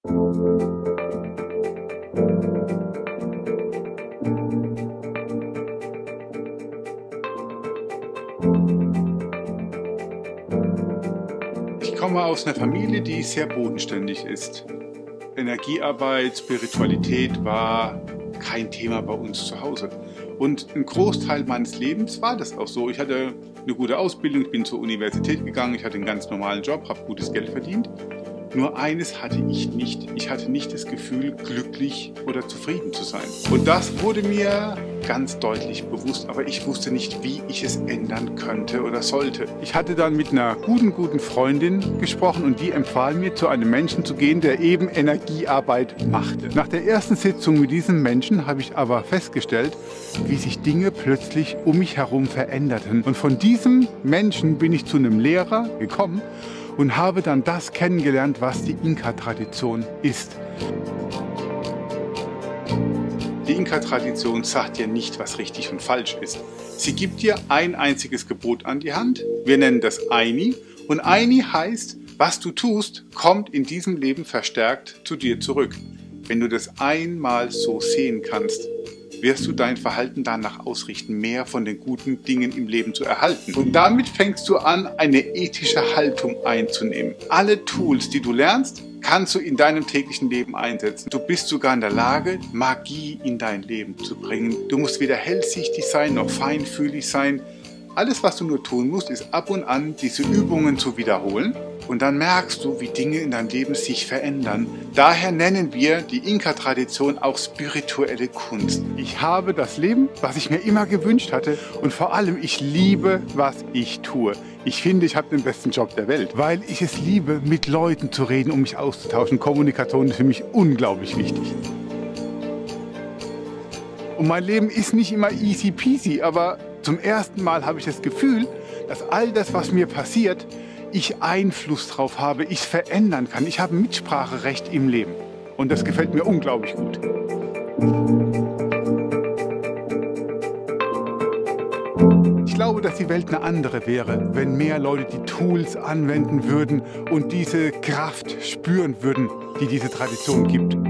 Ich komme aus einer Familie, die sehr bodenständig ist. Energiearbeit, Spiritualität war kein Thema bei uns zu Hause. Und ein Großteil meines Lebens war das auch so. Ich hatte eine gute Ausbildung, ich bin zur Universität gegangen, ich hatte einen ganz normalen Job, habe gutes Geld verdient. Nur eines hatte ich nicht. Ich hatte nicht das Gefühl, glücklich oder zufrieden zu sein. Und das wurde mir ganz deutlich bewusst, aber ich wusste nicht, wie ich es ändern könnte oder sollte. Ich hatte dann mit einer guten Freundin gesprochen und die empfahl mir, zu einem Menschen zu gehen, der eben Energiearbeit machte. Nach der ersten Sitzung mit diesem Menschen habe ich aber festgestellt, wie sich Dinge plötzlich um mich herum veränderten. Und von diesem Menschen bin ich zu einem Lehrer gekommen und habe dann das kennengelernt, was die Inka-Tradition ist. Die Inka-Tradition sagt dir nicht, was richtig und falsch ist. Sie gibt dir ein einziges Gebot an die Hand. Wir nennen das Aini. Und Aini heißt, was du tust, kommt in diesem Leben verstärkt zu dir zurück. Wenn du das einmal so sehen kannst, wirst du dein Verhalten danach ausrichten, mehr von den guten Dingen im Leben zu erhalten. Und damit fängst du an, eine ethische Haltung einzunehmen. Alle Tools, die du lernst, kannst du in deinem täglichen Leben einsetzen. Du bist sogar in der Lage, Magie in dein Leben zu bringen. Du musst weder hellsichtig sein, noch feinfühlig sein. Alles, was du nur tun musst, ist ab und an diese Übungen zu wiederholen. Und dann merkst du, wie Dinge in deinem Leben sich verändern. Daher nennen wir die Inka-Tradition auch spirituelle Kunst. Ich habe das Leben, was ich mir immer gewünscht hatte. Und vor allem, ich liebe, was ich tue. Ich finde, ich habe den besten Job der Welt, weil ich es liebe, mit Leuten zu reden, um mich auszutauschen. Kommunikation ist für mich unglaublich wichtig. Und mein Leben ist nicht immer easy peasy, aber zum ersten Mal habe ich das Gefühl, dass all das, was mir passiert, ich Einfluss drauf habe, ich es verändern kann. Ich habe Mitspracherecht im Leben. Und das gefällt mir unglaublich gut. Ich glaube, dass die Welt eine andere wäre, wenn mehr Leute die Tools anwenden würden und diese Kraft spüren würden, die diese Tradition gibt.